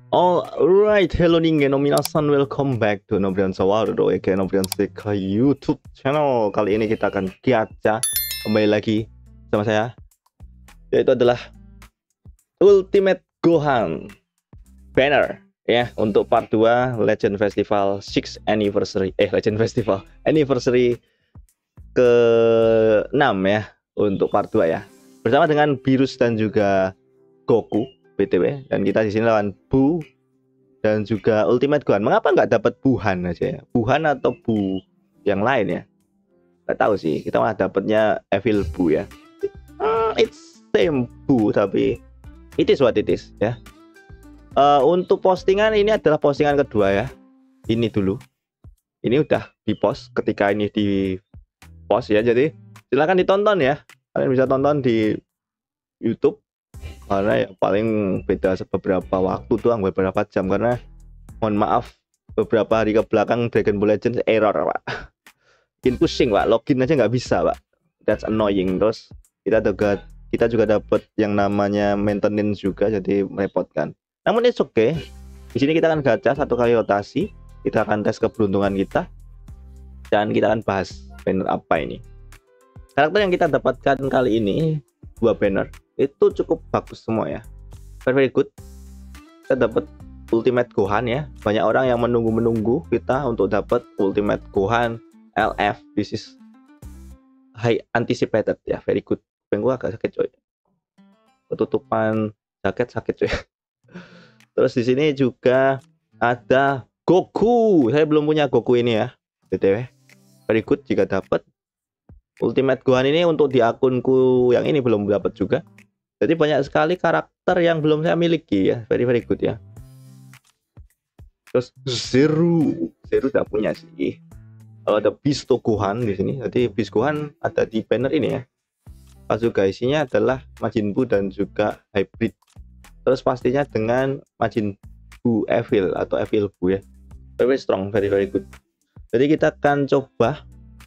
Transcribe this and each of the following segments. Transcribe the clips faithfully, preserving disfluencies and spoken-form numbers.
Alright, hello ningen no minasan, welcome back to Nobrian Sawardo aka Nobrian Seka YouTube channel. Kali ini kita akan gacha kembali lagi sama saya, yaitu adalah Ultimate Gohan banner ya, untuk part dua Legend Festival sixth anniversary eh Legend Festival anniversary ke enam ya, untuk part dua ya, bersama dengan Beerus dan juga Goku B T W, dan kita di sini lawan Bu dan juga Ultimate Gohan. Mengapa nggak dapat Buhan aja ya? Buhan atau Bu yang lain ya? Nggak tahu sih. Kita malah dapatnya Evil Bu ya. Hmm, it's same Bu, tapi it is what it is ya. Uh, untuk postingan ini adalah postingan kedua ya. Ini dulu. Ini udah di post ketika ini di post ya. Jadi silakan ditonton ya. Kalian bisa tonton di YouTube. Karena ya paling beda beberapa waktu doang, beberapa jam, karena mohon maaf beberapa hari ke belakang Dragon Ball Legends error pak, bikin pusing pak, login aja nggak bisa pak, that's annoying. Terus kita juga kita juga dapat yang namanya maintenance juga, jadi merepotkan. Namun it's okay. Di sini kita akan gacha satu kali rotasi, kita akan tes keberuntungan kita, dan kita akan bahas banner apa ini. Karakter yang kita dapatkan kali ini dua banner itu cukup bagus semua ya, very, very good. Kita dapat Ultimate Gohan ya, banyak orang yang menunggu-menunggu kita untuk dapat Ultimate Gohan L F. This is high anticipated ya, very good. Pengen gua agak sakit coy, ketutupan jaket sakit coy. Terus di sini juga ada Goku. Saya belum punya Goku ini ya, B T W. Very good jika dapat Ultimate Gohan ini. Untuk di akunku yang ini belum dapat juga. Jadi banyak sekali karakter yang belum saya miliki ya, very very good ya. Terus Zero, Zero udah punya sih. Kalau ada Beast Gohan di sini, jadi Beast Gohan ada di banner ini ya. Pas juga isinya adalah Majin Buu dan juga Hybrid. Terus pastinya dengan Majin Buu Evil atau Evil Buu ya. Very strong, very very good. Jadi kita akan coba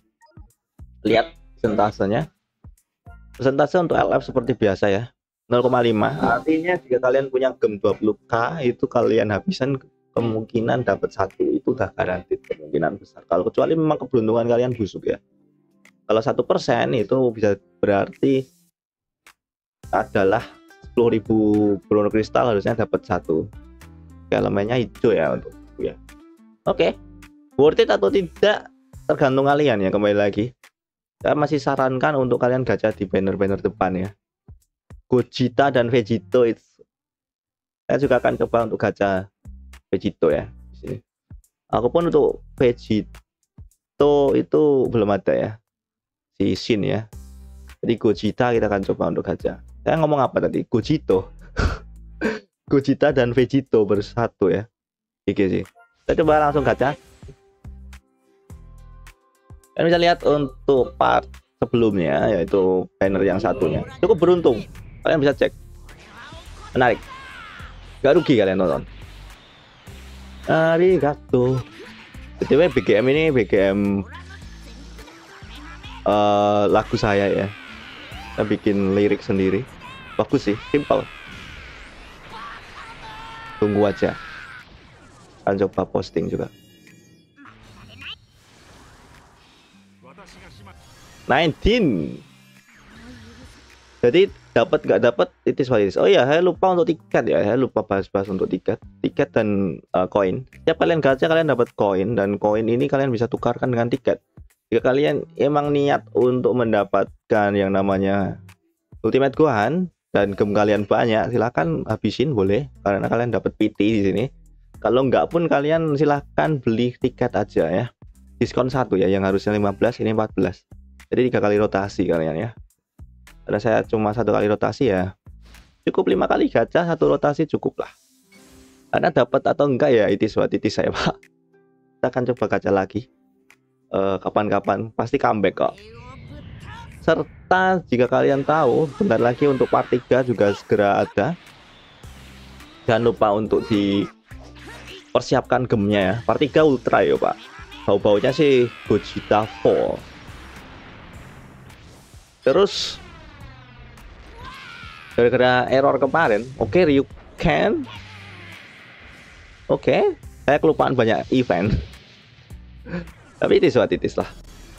lihat persentasenya. Persentase untuk L F seperti biasa ya, nol koma lima. Artinya jika kalian punya gem dua puluh K itu kalian habisan, kemungkinan dapat satu itu udah garanti, kemungkinan besar. Kalau kecuali memang keberuntungan kalian busuk ya. Kalau satu persen itu bisa berarti adalah sepuluh ribu Chrono Crystal, harusnya dapat satu. Elemennya hijau ya untuk ya. Oke, worth it atau tidak tergantung kalian ya, kembali lagi. Saya masih sarankan untuk kalian gacha di banner-banner depan ya. Gogeta dan Vegito, it's... saya juga akan coba untuk gacha Vegito ya di sini. Aku pun untuk Vegito itu belum ada ya, si Shin ya. Jadi Gogeta kita akan coba untuk gacha. Saya ngomong apa tadi? Gogito. Gogeta dan Vegito bersatu ya. Oke sih. Kita coba langsung gacha. Kalian bisa lihat untuk part sebelumnya, yaitu banner yang satunya cukup beruntung. Kalian bisa cek, menarik, gak rugi kalian nonton. Arigato. B T W B G M ini B G M uh, lagu saya ya. Saya bikin lirik sendiri, bagus sih, simple. Tunggu aja, akan coba posting juga. nineteen. Jadi dapat nggak dapat itu is. Oh ya, saya lupa untuk tiket ya, saya lupa bahas-bahas untuk tiket, tiket dan koin. Uh, Setiap kalian gacha kalian dapat koin, dan koin ini kalian bisa tukarkan dengan tiket. Jika kalian emang niat untuk mendapatkan yang namanya Ultimate Gohan dan gem kalian banyak, silahkan habisin boleh, karena kalian dapat P T di sini. Kalau nggak pun kalian silahkan beli tiket aja ya. Diskon satu ya, yang harusnya lima belas ini empat belas. Jadi tiga kali rotasi kalian ya. Karena saya cuma satu kali rotasi ya, cukup lima kali gacha satu rotasi cukup lah. Karena dapat atau enggak ya itu what it is saya pak. Kita akan coba gacha lagi kapan-kapan, uh, pasti comeback kok. Serta jika kalian tahu bentar lagi untuk part tiga juga segera ada. Jangan lupa untuk dipersiapkan gemnya ya. Part tiga ultra ya pak. Bau-baunya sih Gogeta Fall. Terus gara-gara error kemarin, oke okay, Ryuken Oke, okay. Saya kelupaan banyak event. Tapi it is what it is lah.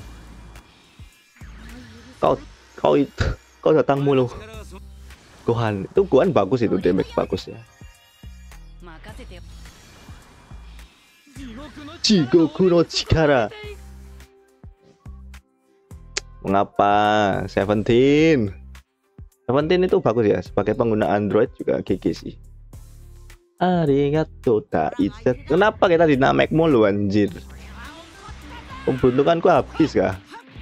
Kau kau itu kau datang mulu. Gohan, itu Gohan bagus, itu damage bagus ya. Jigoku no Chikara. Mengapa Seventeen? Seventeen itu bagus ya, sebagai pengguna Android juga G G sih. Arigato Taiset. Kenapa kita dinamek mulu anjir? Pembentukanku habis kah?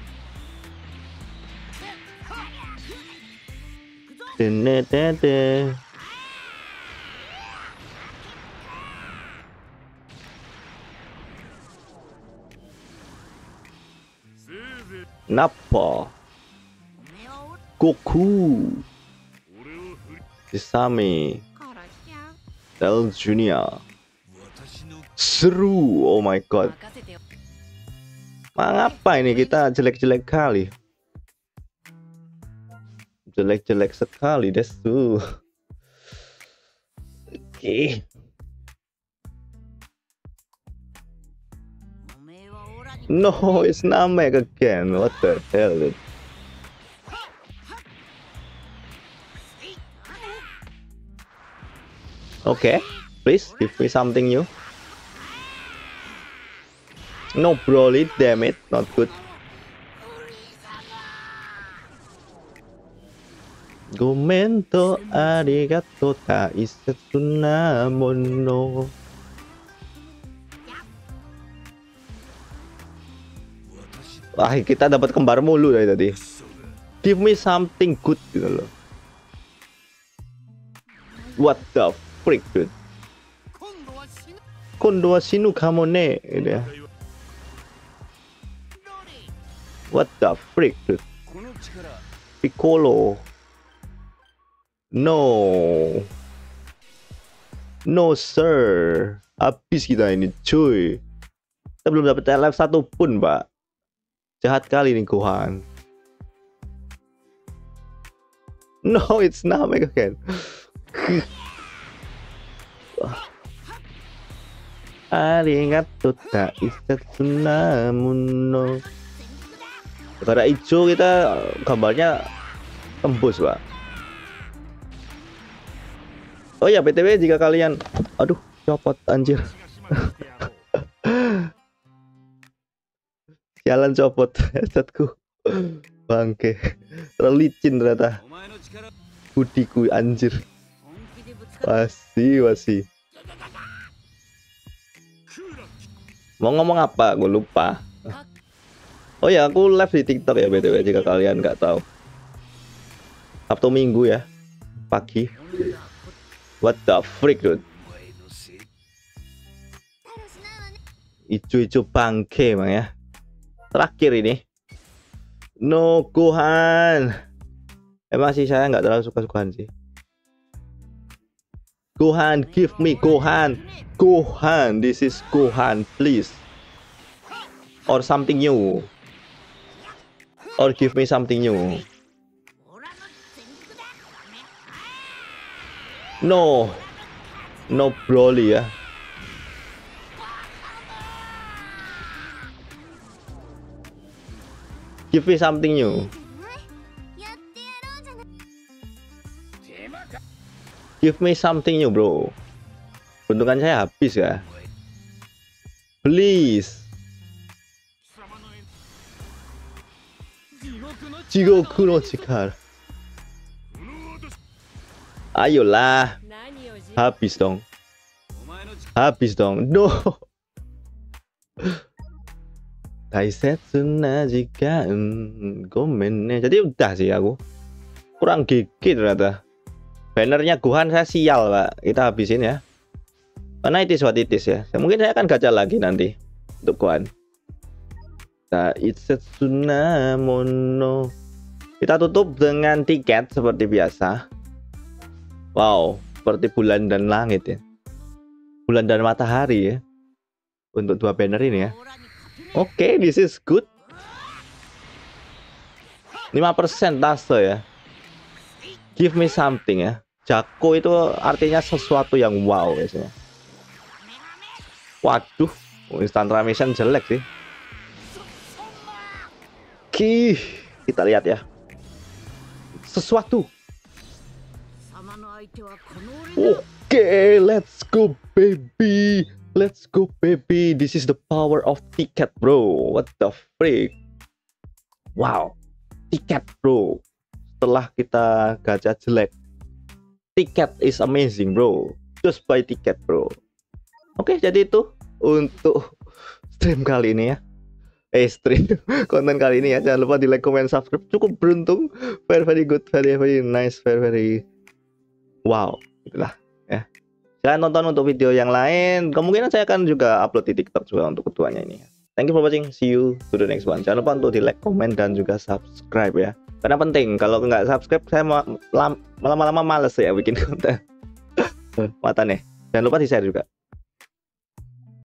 Dene-dene. Napa? Goku, Isami, Cell Junior, seru. Oh my god. Mengapa ini kita jelek-jelek kali? Jelek-jelek sekali, desu. Oke. Okay. No, it's Namek again. What the hell, dude? Okay, please give me something new. No Broly, damn it, not good. Gomento arigato taisetsu namono. Wah, kita dapat kembar mulu dari tadi. Give me something good gitu loh. What the freak, dude? Kondo wa shinu kamo ne gitu ya. What the freak, dude? Piccolo. No. No sir. Habis kita ini cuy. Kita belum dapat live satu pun, Pak. Jahat kali nih Gohan. No, it's Namek again. Arigato taisetsu namono. Gara hijau kita gambarnya tembus, Pak. Oh ya, B T W jika kalian, aduh, copot anjir. Jalan copot headsetku. Bangke. Terlalu licin ternyata. Budiku anjir. Wasi, wasi. Mau ngomong apa? Gue lupa. Oh ya, aku live di TikTok ya B T W jika kalian nggak tahu. Sabtu Minggu ya, pagi. What the freak, dude? Ijo-ijo bangke emang ya. Terakhir ini. No Gohan. Emang sih saya nggak terlalu suka Gohan sih. Gohan, give me Gohan. Gohan, this is Gohan, please. Or something new. Or give me something new. No. No Broly ya. Give me something new. Give me something new, bro. Bentukan saya habis ya. Please. Jigoku no Chikara. Ayolah. Habis dong. Habis dong. No. Taisetsu na jika gomen. Jadi udah sih aku. Kurang gigit ternyata. Bannernya Gohan saya sial, Pak. Kita habisin ya. Karena it is what it is ya. Mungkin saya akan gacha lagi nanti untuk Gohan. Taisetsu namono. Kita tutup dengan tiket seperti biasa. Wow, seperti bulan dan langit ya. Bulan dan matahari ya. Untuk dua banner ini ya. Oke, okay, this is good. lima persen tase ya. Give me something ya. Jako itu artinya sesuatu yang wow biasanya. Waduh, instant mission jelek sih. Oke, kita lihat ya. Sesuatu. Oke, let's go baby. Let's go baby. This is the power of tiket, bro. What the freak? Wow. Tiket, bro. Setelah kita gacha jelek, tiket is amazing, bro. Just buy tiket, bro. Oke, jadi itu untuk stream kali ini ya. Eh, stream konten kali ini ya. Jangan lupa di like, comment, subscribe. Cukup beruntung. Very very good, very very nice, very very wow. Itulah ya. Jangan nonton untuk video yang lain. Kemungkinan saya akan juga upload di TikTok juga untuk keduanya ini. Thank you for watching. See you to the next one. Jangan lupa untuk di like, comment, dan juga subscribe ya. Karena penting. Kalau nggak subscribe, saya lama-lama males ya bikin konten. Mata nih. Jangan lupa di share juga.